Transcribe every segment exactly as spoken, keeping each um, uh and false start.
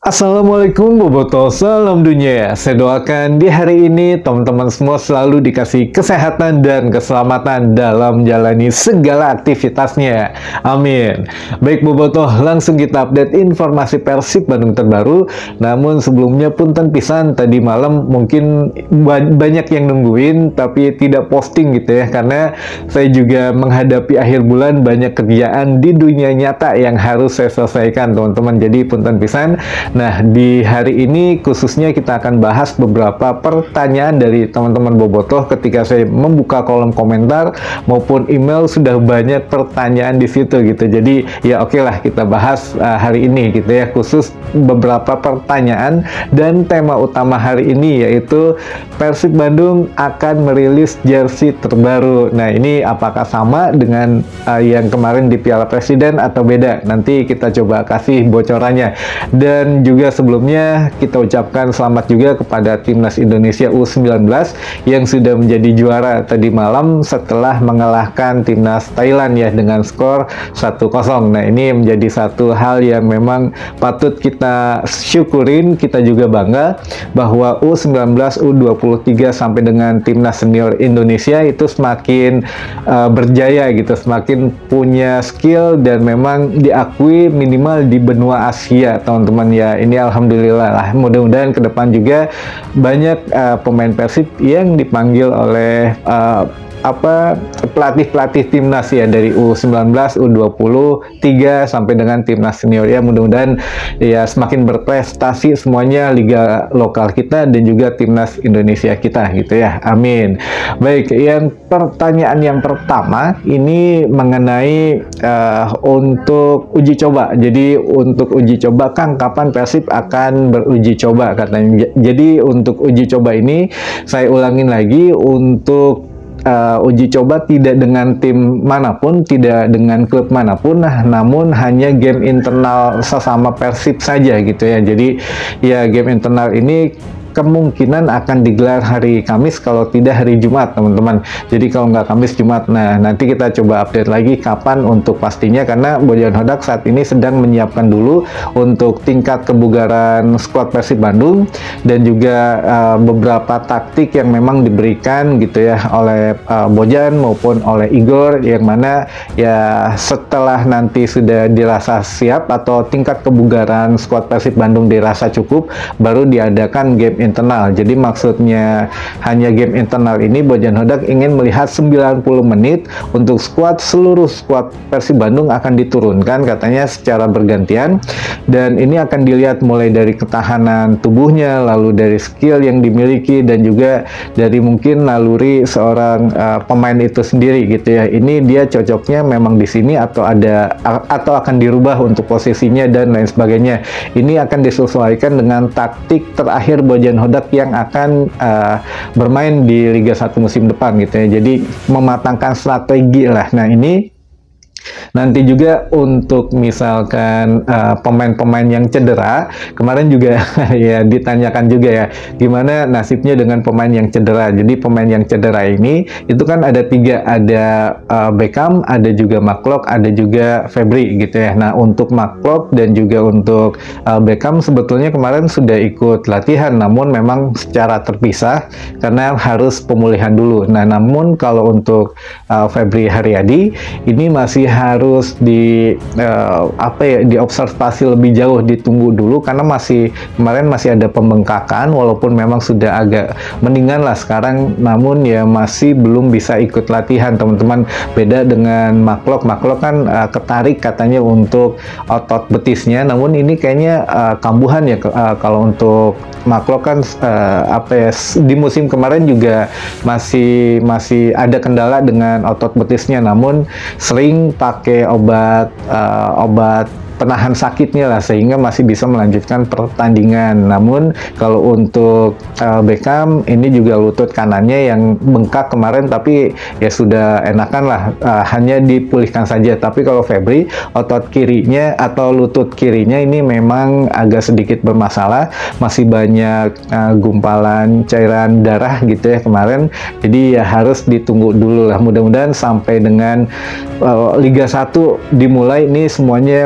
Assalamualaikum Boboto, salam dunia. Saya doakan di hari ini teman-teman semua selalu dikasih kesehatan dan keselamatan dalam menjalani segala aktivitasnya. Amin. Baik Boboto, langsung kita update informasi Persib Bandung terbaru. Namun sebelumnya punten pisan, tadi malam mungkin banyak yang nungguin tapi tidak posting gitu ya, karena saya juga menghadapi akhir bulan, banyak kerjaan di dunia nyata yang harus saya selesaikan teman-teman. Jadi punten pisan. Nah, di hari ini khususnya kita akan bahas beberapa pertanyaan dari teman-teman Bobotoh. Ketika saya membuka kolom komentar maupun email, sudah banyak pertanyaan di situ gitu. Jadi ya oke lah kita bahas uh, hari ini gitu ya, khusus beberapa pertanyaan. Dan tema utama hari ini yaitu Persib Bandung akan merilis jersey terbaru. Nah, ini apakah sama dengan uh, yang kemarin di Piala Presiden atau beda? Nanti kita coba kasih bocorannya. Dan juga sebelumnya kita ucapkan selamat juga kepada Timnas Indonesia U sembilan belas yang sudah menjadi juara tadi malam setelah mengalahkan Timnas Thailand ya dengan skor satu kosong. Nah, ini menjadi satu hal yang memang patut kita syukurin. Kita juga bangga bahwa U sembilan belas, U dua puluh tiga sampai dengan Timnas Senior Indonesia itu semakin uh, berjaya gitu, semakin punya skill dan memang diakui minimal di benua Asia teman-teman ya. Ini alhamdulillah lah, mudah-mudahan ke depan juga banyak uh, pemain Persib yang dipanggil oleh uh, apa pelatih-pelatih timnas ya, dari U sembilan belas, U dua puluh tiga sampai dengan timnas senior ya. Mudah-mudahan ya semakin berprestasi semuanya, liga lokal kita dan juga timnas Indonesia kita gitu ya. Amin. Baik, yang pertanyaan yang pertama ini mengenai uh, untuk uji coba. Jadi untuk uji coba Kang, kapan Persib akan beruji coba katanya. Jadi untuk uji coba ini saya ulangin lagi, untuk Uh, uji coba tidak dengan tim manapun, tidak dengan klub manapun, nah, namun hanya game internal sesama Persib saja gitu ya. Jadi ya game internal ini kemungkinan akan digelar hari Kamis, kalau tidak hari Jumat teman-teman. Jadi kalau nggak Kamis, Jumat. Nah, nanti kita coba update lagi kapan untuk pastinya, karena Bojan Hodak saat ini sedang menyiapkan dulu untuk tingkat kebugaran skuad Persib Bandung dan juga uh, beberapa taktik yang memang diberikan gitu ya oleh uh, Bojan maupun oleh Igor, yang mana ya setelah nanti sudah dirasa siap atau tingkat kebugaran skuad Persib Bandung dirasa cukup, baru diadakan game internal. Jadi maksudnya hanya game internal ini, Bojan Hodak ingin melihat sembilan puluh menit untuk skuad, seluruh skuad Persib Bandung akan diturunkan katanya secara bergantian, dan ini akan dilihat mulai dari ketahanan tubuhnya, lalu dari skill yang dimiliki, dan juga dari mungkin naluri seorang uh, pemain itu sendiri gitu ya. Ini dia cocoknya memang di sini atau ada atau akan dirubah untuk posisinya dan lain sebagainya. Ini akan disesuaikan dengan taktik terakhir Bojan Hodak yang akan uh, bermain di Liga satu musim depan gitu ya. Jadi mematangkan strategi lah. Nah, ini nanti juga untuk misalkan pemain-pemain uh, yang cedera, kemarin juga ya ditanyakan juga ya, gimana nasibnya dengan pemain yang cedera. Jadi pemain yang cedera ini itu kan ada tiga, ada uh, Beckham, ada juga Mark, ada juga Febri gitu ya. Nah, untuk Mark dan juga untuk uh, Beckham sebetulnya kemarin sudah ikut latihan, namun memang secara terpisah karena harus pemulihan dulu. Nah, namun kalau untuk uh, Febri Haryadi ini masih harus di uh, apa ya diobservasi lebih jauh, ditunggu dulu karena masih kemarin masih ada pembengkakan, walaupun memang sudah agak mendingan lah sekarang, namun ya masih belum bisa ikut latihan teman-teman. Beda dengan Maklok, Maklok kan uh, ketarik katanya untuk otot betisnya, namun ini kayaknya uh, kambuhan ya. Uh, kalau untuk Maklok kan uh, apa ya di musim kemarin juga masih masih ada kendala dengan otot betisnya, namun sering pakai obat uh, obat penahan sakitnya lah, sehingga masih bisa melanjutkan pertandingan. Namun kalau untuk uh, Beckham ini juga lutut kanannya yang bengkak kemarin, tapi ya sudah enakan lah, uh, hanya dipulihkan saja. Tapi kalau Febri, otot kirinya atau lutut kirinya ini memang agak sedikit bermasalah, masih banyak uh, gumpalan cairan darah gitu ya kemarin. Jadi ya harus ditunggu dulu lah, mudah-mudahan sampai dengan uh, Liga satu dimulai ini semuanya pemain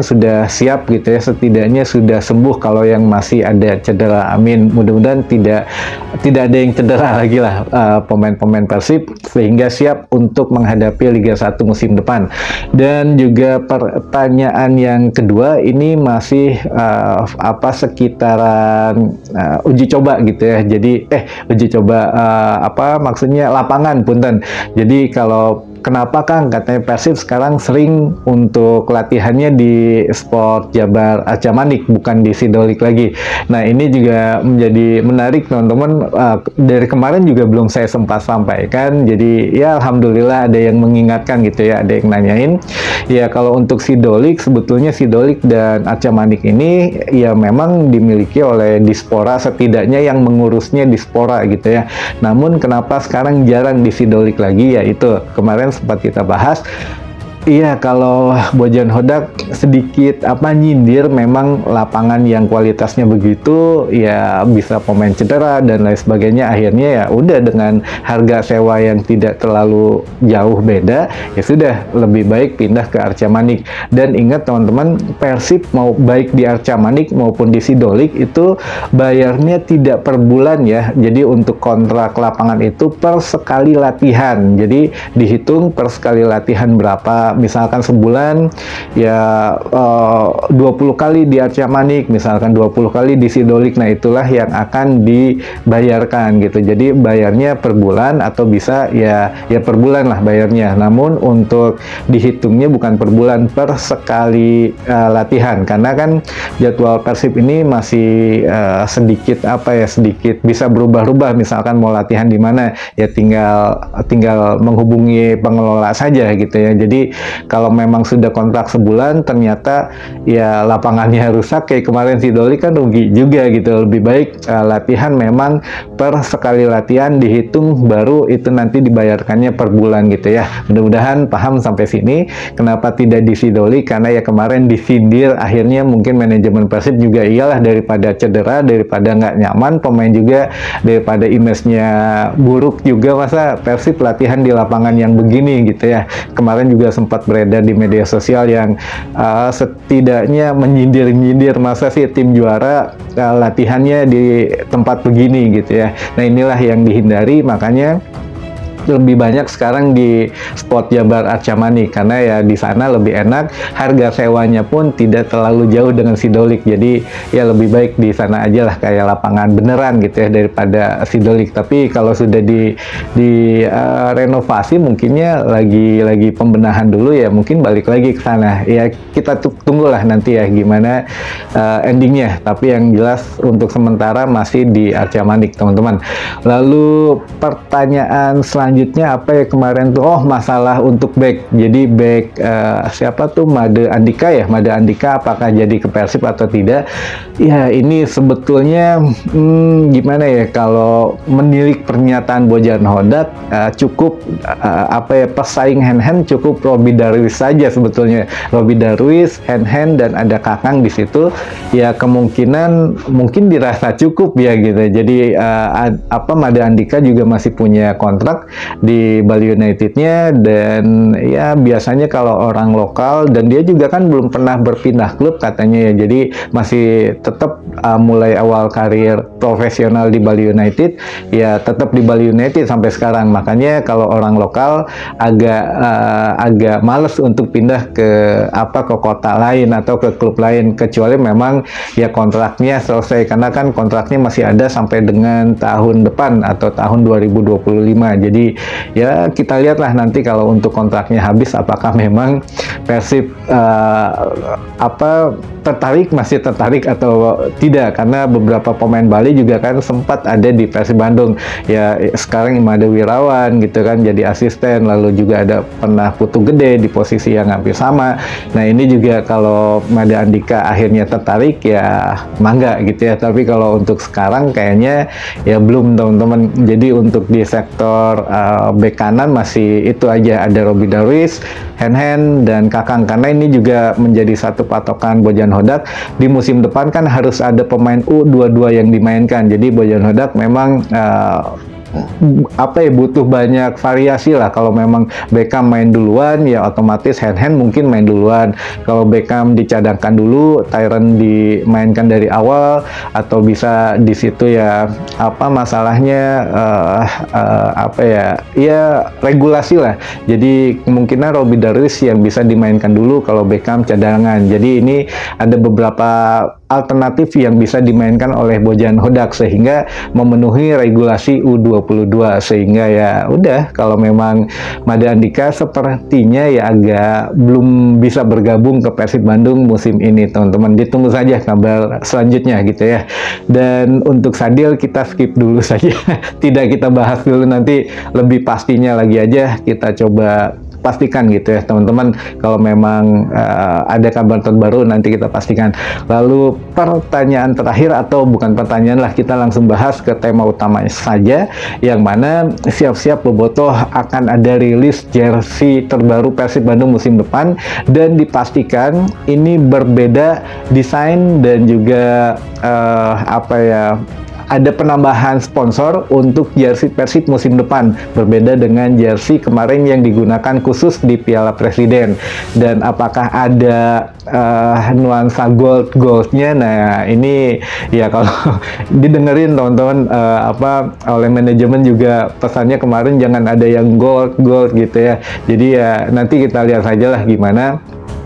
sudah siap gitu ya, setidaknya sudah sembuh kalau yang masih ada cedera. Amin. Mudah-mudahan tidak tidak ada yang cedera lagi lah uh, pemain-pemain Persib, sehingga siap untuk menghadapi Liga satu musim depan. Dan juga pertanyaan yang kedua ini masih uh, apa sekitaran uh, uji coba gitu ya. Jadi eh uji coba uh, apa maksudnya lapangan punten. Jadi kalau kenapa Kang katanya Persib sekarang sering untuk latihannya di Sport Jabar Arca Manik bukan di Sidolik lagi. Nah ini juga menjadi menarik teman-teman, uh, dari kemarin juga belum saya sempat sampaikan. Jadi ya alhamdulillah ada yang mengingatkan gitu ya, ada yang nanyain. Ya kalau untuk Sidolik, sebetulnya Sidolik dan Arca Manik ini ya memang dimiliki oleh Dispora, setidaknya yang mengurusnya Dispora gitu ya. Namun kenapa sekarang jarang di Sidolik lagi, ya itu kemarin sempat kita bahas. Iya, kalau Bojan Hodak sedikit apa nyindir, memang lapangan yang kualitasnya begitu ya bisa pemain cedera dan lain sebagainya. Akhirnya ya udah dengan harga sewa yang tidak terlalu jauh beda, ya sudah lebih baik pindah ke Arca Manik. Dan ingat teman-teman, Persib mau baik di Arca Manik maupun di Sidolik itu bayarnya tidak per bulan ya. Jadi untuk kontrak lapangan itu per sekali latihan. Jadi dihitung per sekali latihan berapa. Misalkan sebulan ya uh, dua puluh kali di Arca Manik, misalkan dua puluh kali di Sidolik. Nah itulah yang akan dibayarkan gitu. Jadi bayarnya per bulan atau bisa ya ya per bulan lah bayarnya. Namun untuk dihitungnya bukan per bulan, per sekali uh, latihan, karena kan jadwal Persib ini masih uh, sedikit apa ya sedikit bisa berubah-ubah. Misalkan mau latihan di mana ya tinggal tinggal menghubungi pengelola saja gitu ya. Jadi kalau memang sudah kontrak sebulan ternyata ya lapangannya rusak kayak kemarin Sidolik kan rugi juga gitu. Lebih baik uh, latihan memang per sekali latihan dihitung, baru itu nanti dibayarkannya per bulan gitu ya. Mudah-mudahan paham sampai sini. Kenapa tidak di Sidolik? Karena ya kemarin disindir, akhirnya mungkin manajemen Persib juga iyalah daripada cedera, daripada nggak nyaman pemain juga, daripada image-nya buruk juga, masa Persib latihan di lapangan yang begini gitu ya. Kemarin juga sempat beredar di media sosial yang uh, setidaknya menyindir-nyindir, masa sih tim juara uh, latihannya di tempat begini gitu ya. Nah inilah yang dihindari, makanya lebih banyak sekarang di Sport Jabar Arca Manik, karena ya di sana lebih enak, harga sewanya pun tidak terlalu jauh dengan Sidolik. Jadi ya lebih baik di sana aja lah, kayak lapangan beneran gitu ya daripada Sidolik. Tapi kalau sudah di di uh, renovasi, mungkinnya lagi lagi pembenahan dulu ya, mungkin balik lagi ke sana. Ya kita tunggulah nanti ya gimana uh, endingnya. Tapi yang jelas untuk sementara masih di Arca Manik teman-teman. Lalu pertanyaan selanjutnya Selanjutnya apa ya kemarin tuh, oh masalah untuk back. Jadi back uh, siapa tuh Made Andika ya, Made Andika apakah jadi ke Persib atau tidak? Ya ini sebetulnya hmm, gimana ya, kalau menilik pernyataan Bojan Hodak uh, cukup uh, apa ya pesaing hand-hand cukup Robby Darwis saja sebetulnya. Robby Darwis, hand-hand dan ada Kakang di situ. Ya kemungkinan mungkin dirasa cukup ya gitu. Jadi uh, apa Made Andika juga masih punya kontrak di Bali United-nya, dan ya biasanya kalau orang lokal, dan dia juga kan belum pernah berpindah klub katanya ya, jadi masih tetap uh, mulai awal karir profesional di Bali United, ya tetap di Bali United sampai sekarang. Makanya kalau orang lokal agak uh, agak males untuk pindah ke apa ke kota lain atau ke klub lain, kecuali memang ya kontraknya selesai, karena kan kontraknya masih ada sampai dengan tahun depan atau tahun dua ribu dua puluh lima. Jadi ya kita lihatlah nanti kalau untuk kontraknya habis apakah memang Persib uh, apa tertarik, masih tertarik atau tidak, karena beberapa pemain Bali juga kan sempat ada di Persib Bandung ya. Sekarang Imade Wirawan gitu kan jadi asisten, lalu juga ada pernah Putu Gede di posisi yang hampir sama. Nah ini juga kalau Made Andika akhirnya tertarik ya mangga gitu ya, tapi kalau untuk sekarang kayaknya ya belum teman-teman. Jadi untuk di sektor uh, bek kanan masih itu aja, ada Robby Darwis, hand-hand dan Kakang, karena ini juga menjadi satu patokan Bojan Hodak. Di musim depan kan harus ada pemain U dua puluh dua yang dimainkan, jadi Bojan Hodak memang uh, apa ya, butuh banyak variasi lah. Kalau memang Beckham main duluan ya otomatis hand hand mungkin main duluan. Kalau Beckham dicadangkan dulu, Tyron dimainkan dari awal, atau bisa di situ ya apa masalahnya uh, uh, apa ya ya regulasi lah. Jadi kemungkinan Robbie Darwish yang bisa dimainkan dulu kalau Beckham cadangan. Jadi ini ada beberapa alternatif yang bisa dimainkan oleh Bojan Hodak sehingga memenuhi regulasi U dua puluh dua, sehingga ya udah kalau memang Made Andika sepertinya ya agak belum bisa bergabung ke Persib Bandung musim ini, teman-teman. Ditunggu saja kabar selanjutnya gitu ya. Dan untuk Sadil kita skip dulu saja, tidak kita bahas dulu, nanti lebih pastinya lagi aja kita coba pastikan gitu ya teman-teman. Kalau memang uh, ada kabar terbaru nanti kita pastikan. Lalu pertanyaan terakhir, atau bukan pertanyaan lah, kita langsung bahas ke tema utamanya saja, yang mana siap-siap Bobotoh akan ada rilis jersey terbaru Persib Bandung musim depan, dan dipastikan ini berbeda desain dan juga uh, apa ya ada penambahan sponsor untuk jersey Persib musim depan, berbeda dengan jersey kemarin yang digunakan khusus di Piala Presiden. Dan apakah ada uh, nuansa gold goldnya? Nah ini ya kalau didengerin teman-teman uh, apa oleh manajemen juga pesannya kemarin jangan ada yang gold gold gitu ya. Jadi ya nanti kita lihat saja lah gimana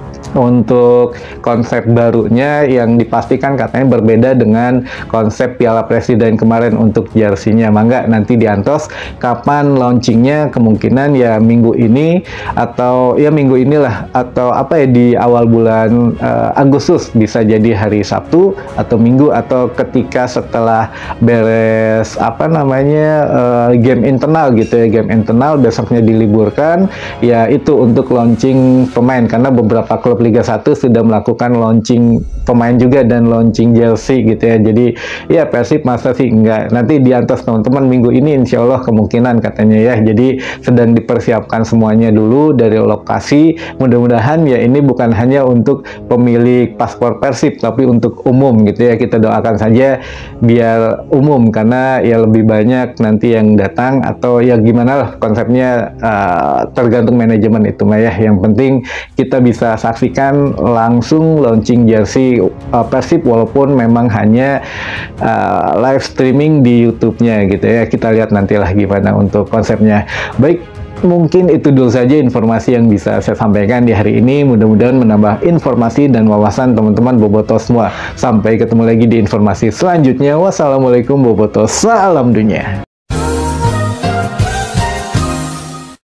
untuk konsep barunya, yang dipastikan katanya berbeda dengan konsep Piala Presiden kemarin untuk jersinya. Mangga nanti diantos kapan launchingnya, kemungkinan ya minggu ini atau ya minggu inilah, atau apa ya di awal bulan uh, Agustus, bisa jadi hari Sabtu atau Minggu, atau ketika setelah beres apa namanya uh, game internal gitu ya, game internal besoknya diliburkan ya, itu untuk launching pemain, karena beberapa klub Liga satu sudah melakukan launching pemain juga dan launching jersey gitu ya. Jadi ya Persib masa sih enggak, nanti diantos teman-teman minggu ini insya Allah kemungkinan katanya ya. Jadi sedang dipersiapkan semuanya dulu dari lokasi. Mudah-mudahan ya ini bukan hanya untuk pemilik paspor Persib tapi untuk umum gitu ya. Kita doakan saja biar umum, karena ya lebih banyak nanti yang datang, atau ya gimana lah konsepnya, uh, tergantung manajemen itu mah ya. Yang penting kita bisa saksikan langsung launching jersey uh, Persib, walaupun memang hanya uh, live streaming di YouTube-nya gitu ya. Kita lihat nantilah gimana untuk konsepnya. Baik, mungkin itu dulu saja informasi yang bisa saya sampaikan di hari ini. Mudah-mudahan menambah informasi dan wawasan teman-teman Bobotoh semua. Sampai ketemu lagi di informasi selanjutnya. Wassalamualaikum Bobotoh, salam dunia.